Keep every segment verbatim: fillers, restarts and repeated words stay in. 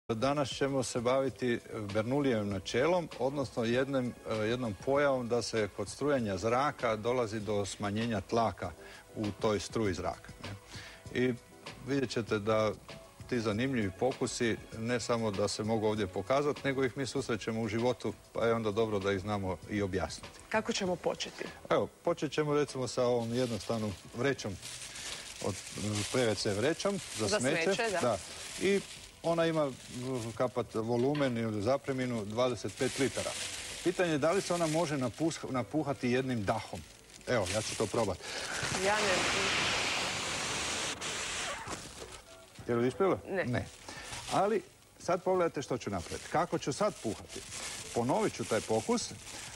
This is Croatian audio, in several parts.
Danas ćemo se baviti Bernoullijevim načelom, odnosno jednom, jednom pojavom da se kod strujanja zraka dolazi do smanjenja tlaka u toj struji zraka. I vidjet ćete da ti zanimljivi pokusi ne samo da se mogu ovdje pokazati, nego ih mi susrećemo u životu, pa je onda dobro da ih znamo i objasniti. Kako ćemo početi? Evo, počet ćemo recimo sa ovom jednostavnom vrećom, od P V C vrećom za, za smeće. smeće, da. Da. I ona ima kapat volumen ili zapreminu dvadeset pet litara. Pitanje je da li se ona može napuhati jednim dahom. Evo, ja ću to probati. Ja ne... Je li ispilo? Ne. Ne. Ali sad pogledajte što ću napraviti. Kako ću sad puhati? Ponovit ću taj pokus.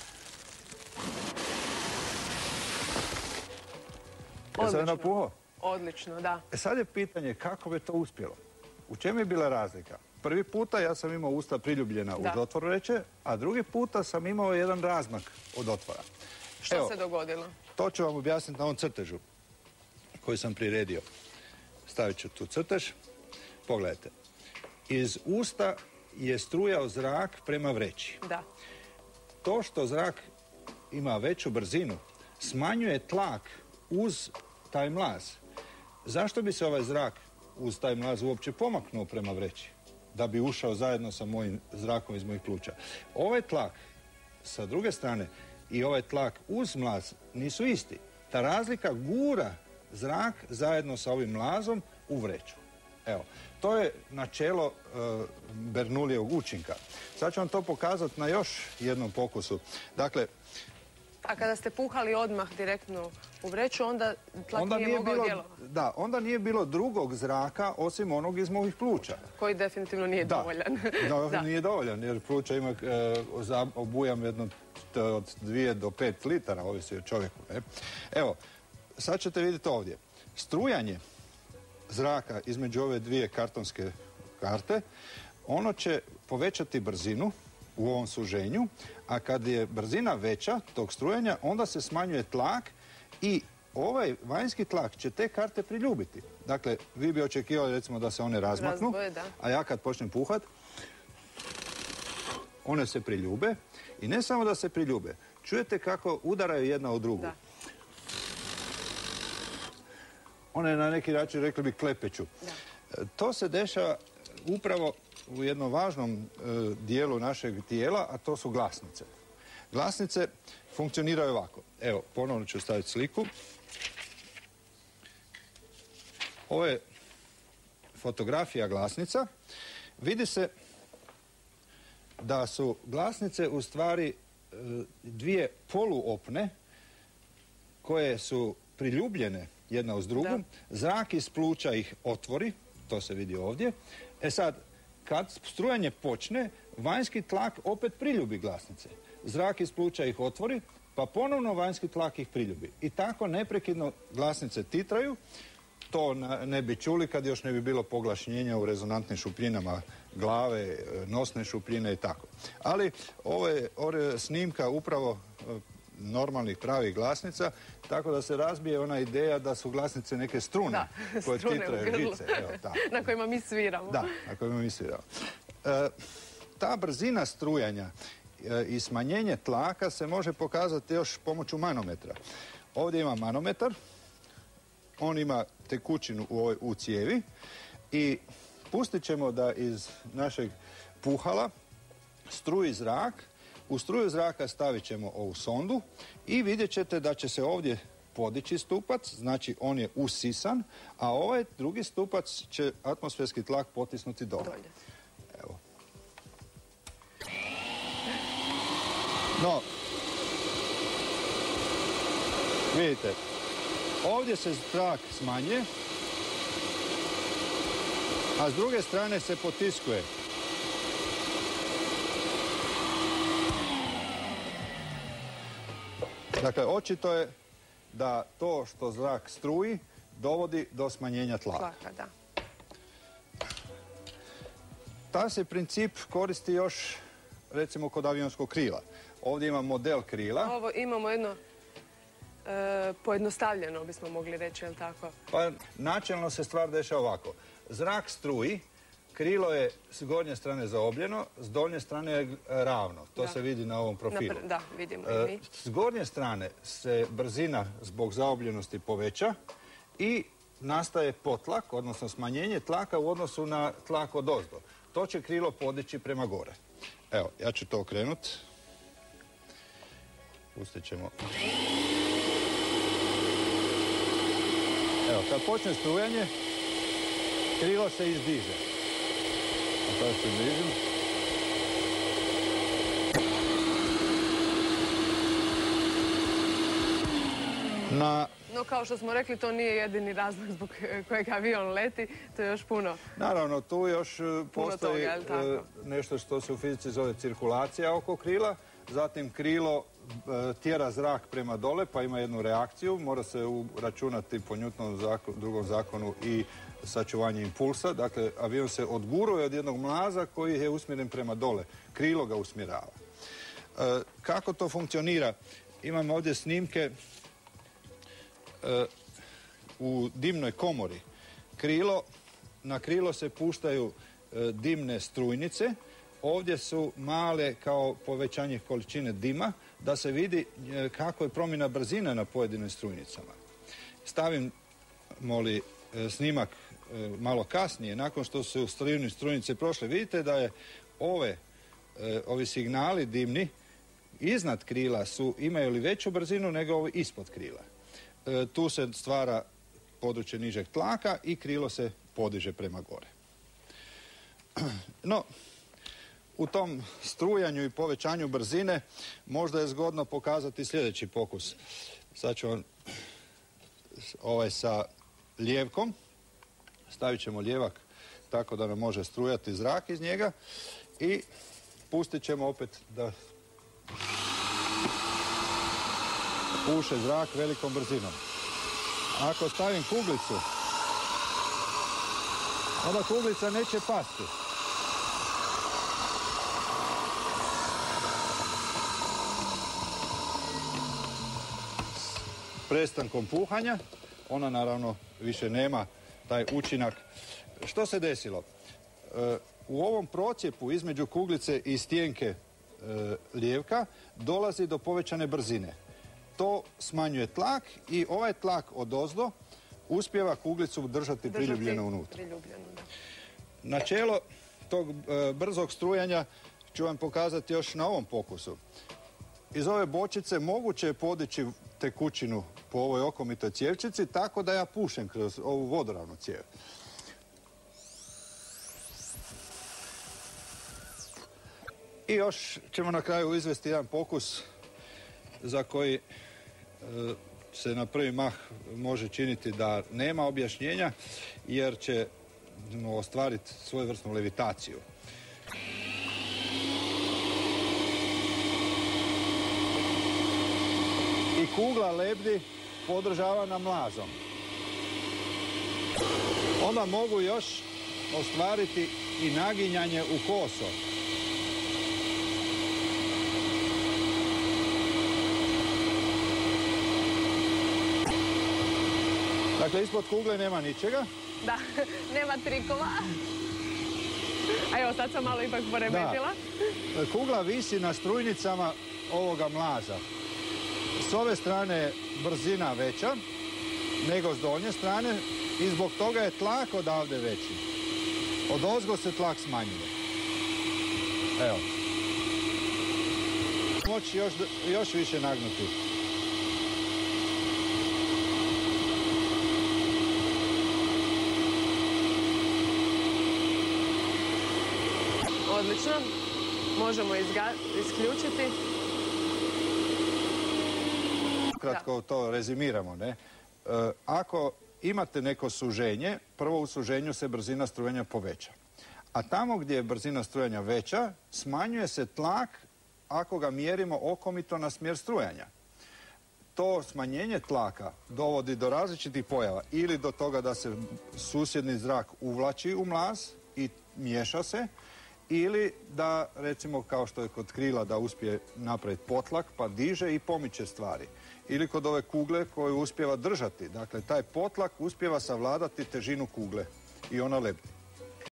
Je sad napuhao? Odlično, da. E sad je pitanje kako bi to uspjelo. U čemu je bila razlika? Prvi puta ja sam imao usta priljubljena uz otvor vreće, a drugi puta sam imao jedan razmak od otvora. Što Evo, se dogodilo? To ću vam objasniti na ovom crtežu koji sam priredio. Stavit ću tu crtež. Pogledajte. Iz usta je strujao zrak prema vreći. Da. To što zrak ima veću brzinu smanjuje tlak uz taj mlaz. Zašto bi se ovaj zrak uz taj mlaz uopće pomaknuo prema vreći? Da bi ušao zajedno sa mojim zrakom iz mojih pluća. Ovaj tlak sa druge strane i ovaj tlak uz mlaz nisu isti. Ta razlika gura zrak zajedno sa ovim mlazom u vreću. Evo, to je načelo uh, Bernoullijevog učinka. Sad ću vam to pokazati na još jednom pokusu. Dakle, a kada ste puhali odmah direktno u vreću, onda tlak onda nije, nije mogao bilo, djelovati. Da, onda nije bilo drugog zraka osim onog iz mojih pluća. Koji definitivno nije da. dovoljan. Da, da, nije dovoljan, jer pluća ima e, obujam jedno od dvije do pet litara, ovisi o čovjeku. Ne? Evo, sad ćete vidjeti ovdje. Strujanje zraka između ove dvije kartonske karte, ono će povećati brzinu u ovom suženju, a kad je brzina veća tog strujanja, onda se smanjuje tlak i ovaj vanjski tlak će te karte priljubiti. Dakle, vi bi očekivali recimo da se one razmaknu, Razboje, da. A ja kad počnem puhat, one se priljube i ne samo da se priljube, čujete kako udaraju jedna u drugu. Da. One na neki način, rekli bi, klepeću. Da. To se dešava upravo u jednom važnom e, dijelu našeg tijela, a to su glasnice. Glasnice funkcioniraju ovako. Evo, ponovno ću staviti sliku. Ovo je fotografija glasnica. Vidi se da su glasnice u stvari e, dvije poluopne koje su priljubljene jedna uz drugu. Da. Zrak iz pluća ih otvori, to se vidi ovdje. E sad, kad strujanje počne, vanjski tlak opet priljubi glasnice. Zrak iz pluća ih otvori, pa ponovno vanjski tlak ih priljubi. I tako neprekidno glasnice titraju. To ne bi čuli kad još ne bi bilo poglašnjenja u rezonantnim šupljinama glave, nosne šupljine i tako. Ali ovo je, ovo je snimka upravo normalnih pravih glasnica, tako da se razbije ona ideja da su glasnice neke strune, da, koje strune titraju žice. Evo, da. Na kojima mi sviramo. Da, na kojima mi sviramo. E, ta brzina strujanja e, i smanjenje tlaka se može pokazati još pomoću manometra. Ovdje ima manometar, on ima tekućinu u ovoj u cijevi i pustit ćemo da iz našeg puhala struji zrak. U struju zraka stavit ćemo ovu sondu i vidjet ćete da će se ovdje podići stupac, znači on je usisan, a ovaj drugi stupac će atmosferski tlak potisnuti dole. Evo. No, vidite, ovdje se zrak smanjuje, a s druge strane se potiskuje. Dakle, očito je da to što zrak struji dovodi do smanjenja tlaka. Tlaka, da. Ta se princip koristi još, recimo, kod avionskog krila. Ovdje ima model krila. Ovo imamo jedno e, pojednostavljeno, bismo mogli reći, je li tako? Pa načelno se stvar dešava ovako. Zrak struji, krilo je s gornje strane zaobljeno, s donje strane je ravno. To se vidi na ovom profilu. Da, vidimo i mi. S gornje strane se brzina zbog zaobljenosti poveća i nastaje potlak, odnosno smanjenje tlaka u odnosu na tlak odozdo. To će krilo podići prema gore. Evo, ja ću to okrenuti. Pustit ćemo. Evo, kad počne strujanje, krilo se izdiže. A sada se izdižem. Na... No, kao što smo rekli, to nije jedini razlog zbog kojeg avion leti, to je još puno. Naravno, tu još postoji nešto što se u fizici zove cirkulacija oko krila. Zatim krilo tjera zrak prema dole, pa ima jednu reakciju. Mora se uračunati po Newtonovom drugom zakonu i sačuvanje impulsa. Dakle, avion se odguruje od jednog mlaza koji je usmjeren prema dole. Krilo ga usmjerava. Kako to funkcionira? Imam ovdje snimke u dimnoj komori. Krilo, na krilo se puštaju dimne strujnice. Ovdje su male kao povećanje količine dima da se vidi kako je promjena brzine na pojedinim strujnicama. Stavim moli snimak malo kasnije, nakon što su strujne strujnice prošle, vidite da je ove, ovi signali dimni iznad krila su, imaju li veću brzinu nego ovi ispod krila. Tu se stvara područje nižeg tlaka i krilo se podiže prema gore. No, u tom strujanju i povećanju brzine možda je zgodno pokazati sljedeći pokus. Sad ću vam ovaj sa lijevkom. Stavit ćemo lijevak tako da nam može strujati zrak iz njega i pustit ćemo opet da puše zrak velikom brzinom. Ako stavim kuglicu, onda kuglica neće pasti. Prestankom puhanja, ona naravno više nema taj učinak. Što se desilo? U ovom procjepu između kuglice i stjenke lijevka dolazi do povećane brzine. To smanjuje tlak i ovaj tlak odozdo uspijeva kuglicu držati priljubljenu unutra. Načelo tog brzog strujanja ću vam pokazati još na ovom pokusu. Iz ove bočice moguće je podići tekućinu po ovoj okomitoj cijevčici tako da ja pušem kroz ovu vodoravnu cijev. I još ćemo na kraju izvesti jedan pokus za koji e, se na prvi mah može činiti da nema objašnjenja jer ćemo ostvariti svojevrsnu levitaciju. I kugla lebdi podržavana mlazom. Onda mogu još ostvariti i naginjanje u koso. Dakle, ispod kugle nema ničega. Da, nema trikova. A evo, sad sam malo ipak poremetila. Da. Kugla visi na strujnicama ovoga mlaza. S ove strane je brzina veća nego s donje strane i zbog toga je tlak odavde veći. Odozgo se tlak smanjuje. Evo. Moći još, još više nagnuti. Odlično. Možemo isključiti. Kratko to rezimiramo, ne? E, ako imate neko suženje, prvo u suženju se brzina strujanja poveća. A tamo gdje je brzina strujanja veća, smanjuje se tlak ako ga mjerimo okomito na smjer strujanja. To smanjenje tlaka dovodi do različitih pojava. Ili do toga da se susjedni zrak uvlači u mlaz i miješa se, ili da, recimo, kao što je kod krila, da uspije napraviti potlak, pa diže i pomiče stvari. Ili kod ove kugle koju uspijeva držati. Dakle, taj potlak uspijeva savladati težinu kugle i ona lebdi.